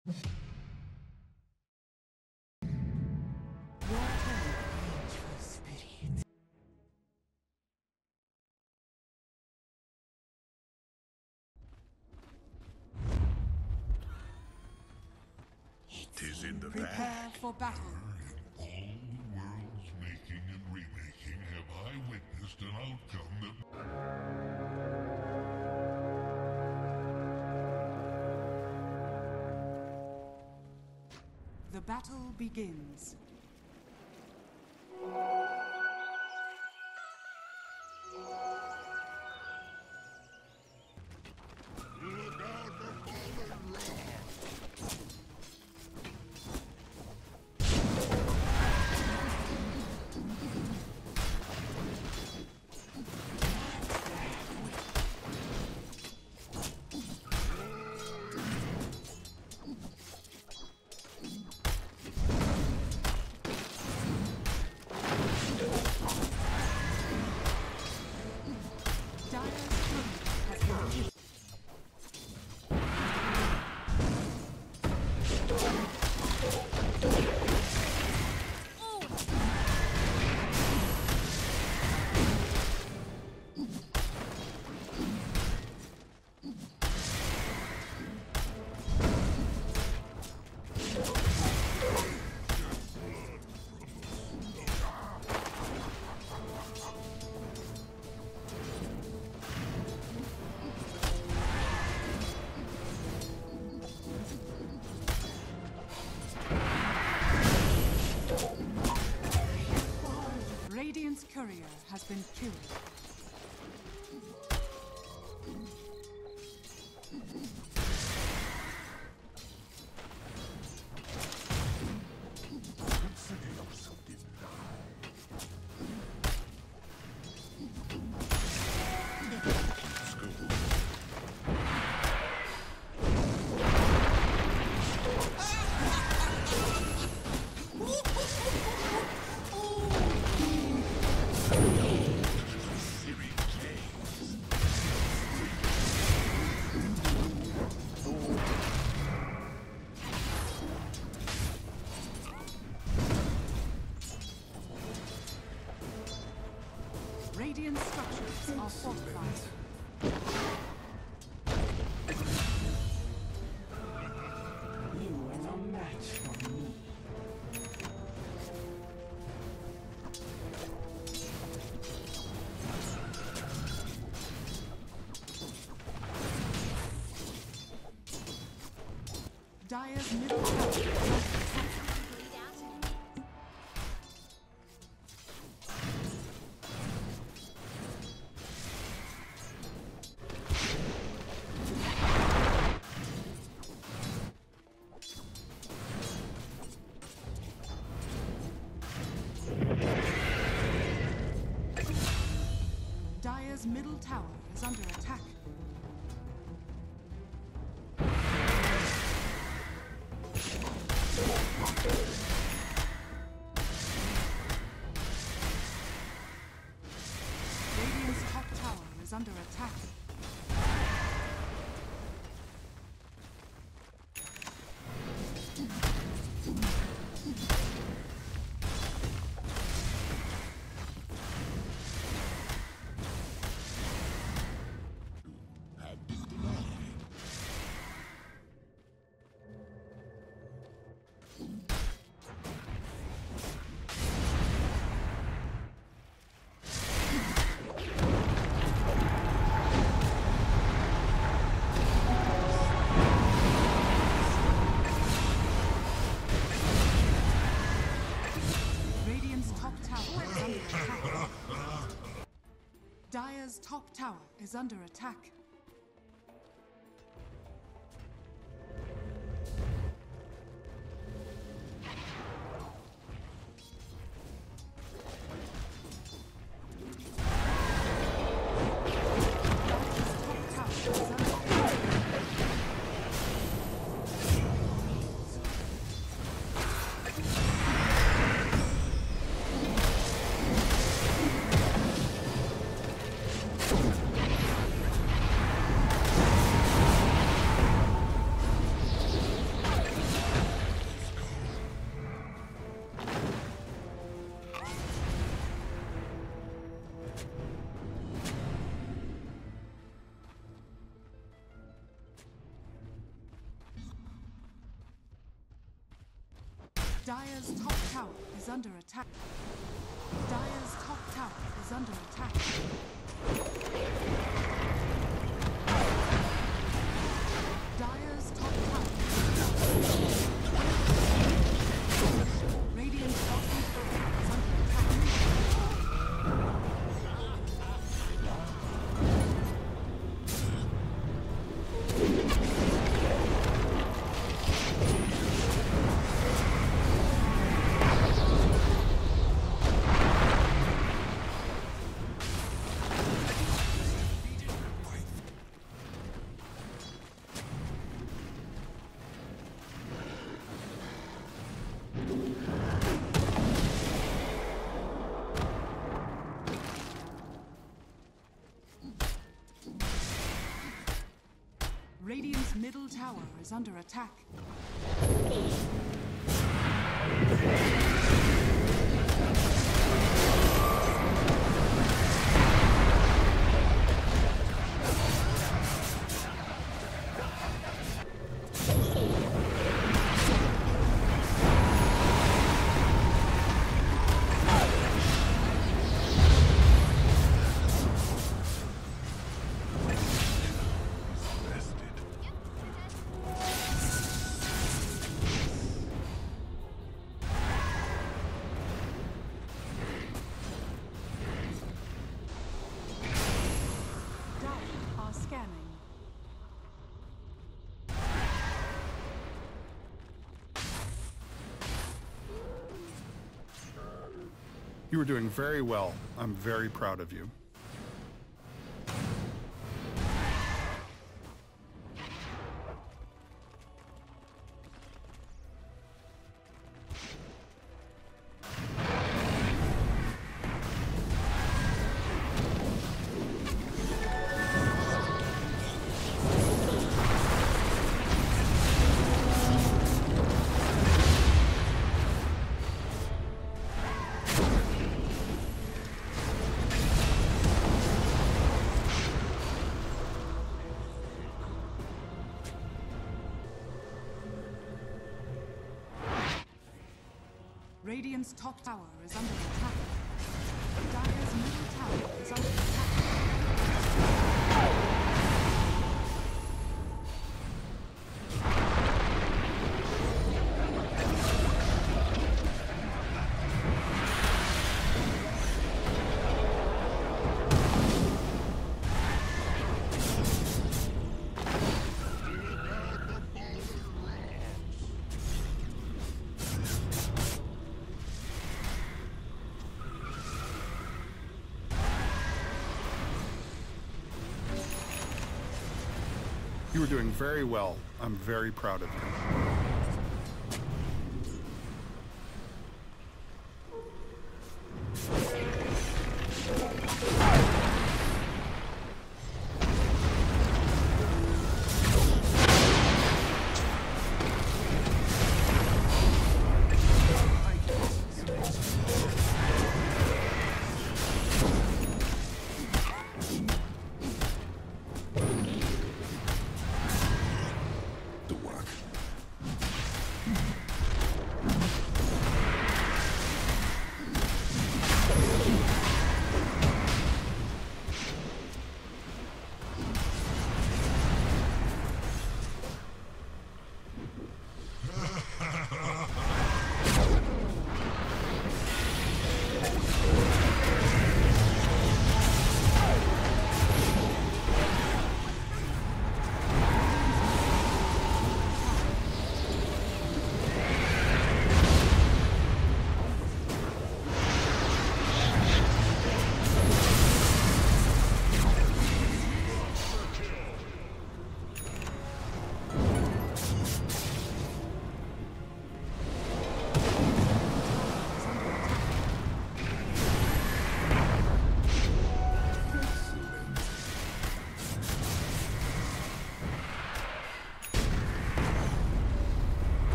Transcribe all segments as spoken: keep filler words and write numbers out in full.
Tis in the Prepare bag. for battle. In all the world's making and remaking have I witnessed an outcome that... The battle begins. Look out for fallen rock! Radiant's courier has been killed. Radiant structures are fortified. You are no match for me. Dire's middle tower. Dire's middle tower is under attack. Radiant's top tower is under attack. Dire's top tower is under attack. Dire's top tower is under attack. Dire's top tower is under attack. Dire's top tower is under attack. Radiant's bottom tower is under attack. Radiant's middle tower is under attack. You are doing very well. I'm very proud of you. Radiant's top tower is under attack. Dire's middle tower is under attack. You are doing very well. I'm very proud of you.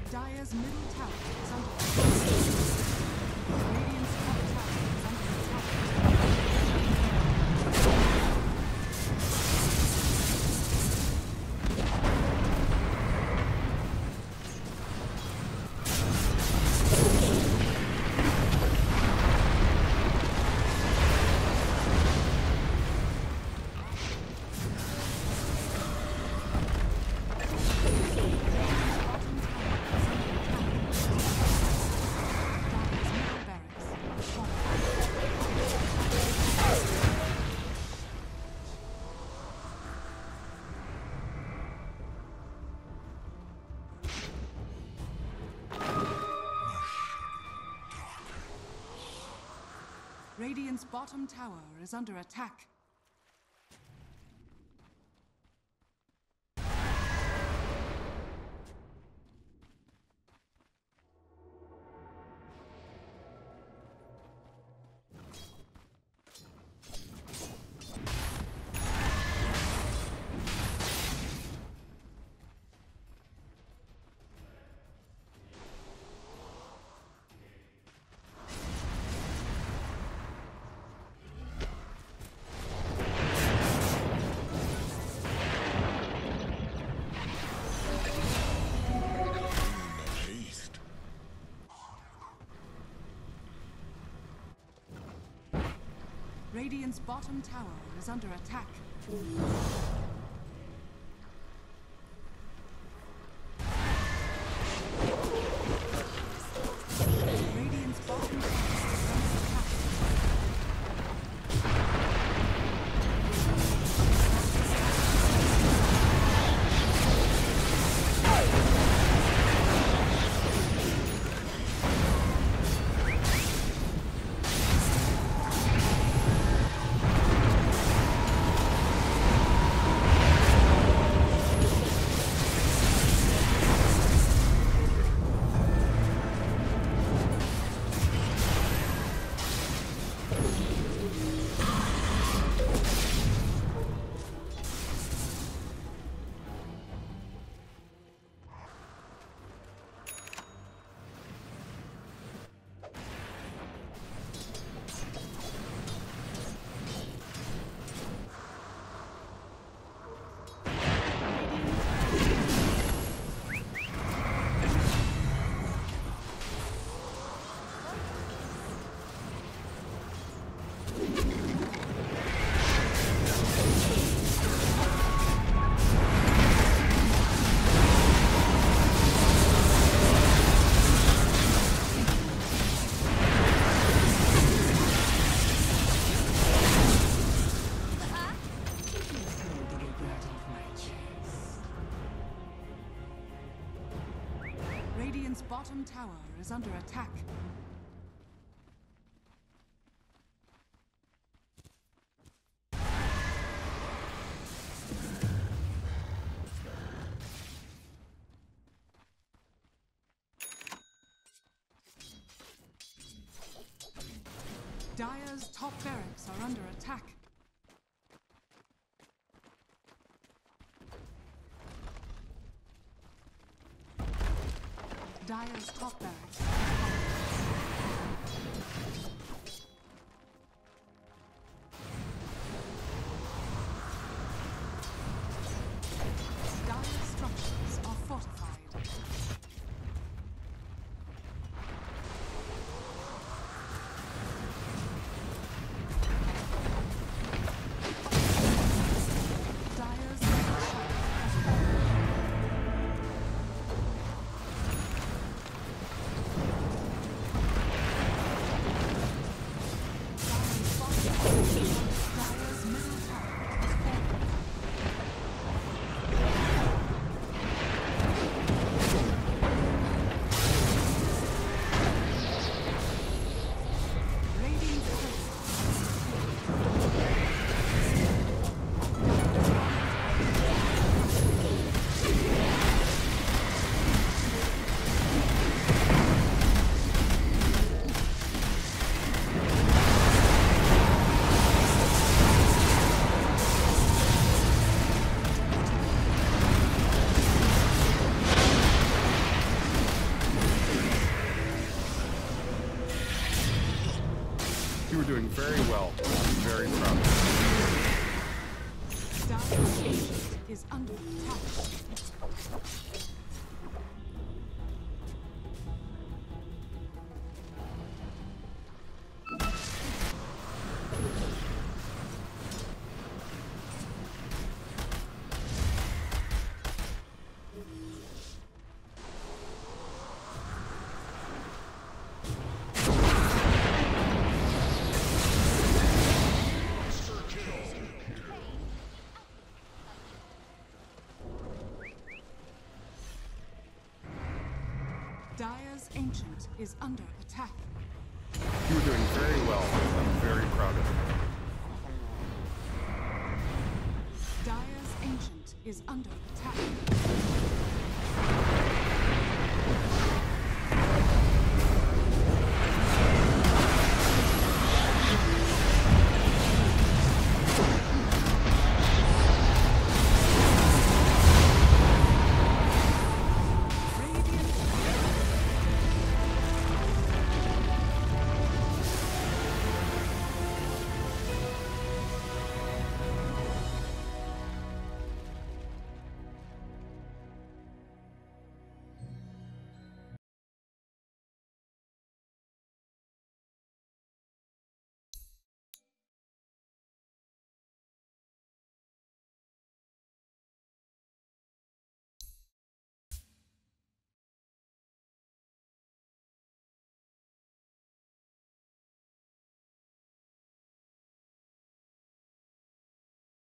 Dire's middle tower is under attack. Radiant's top tower is under attack. Radiant's bottom tower is under attack. Radiant's bottom tower is under attack. Radiant's bottom tower is under attack. Radiant's bottom tower is under attack. Dire's top barracks are under attack. Dire's top barracks. Dire's structures are fortified. Dire's middle tower has fallen. very well. I'm very proud of you. Dire's ancient is under attack. Dire's ancient is under attack. You were doing very well. I'm very proud of you. Dire's ancient is under attack.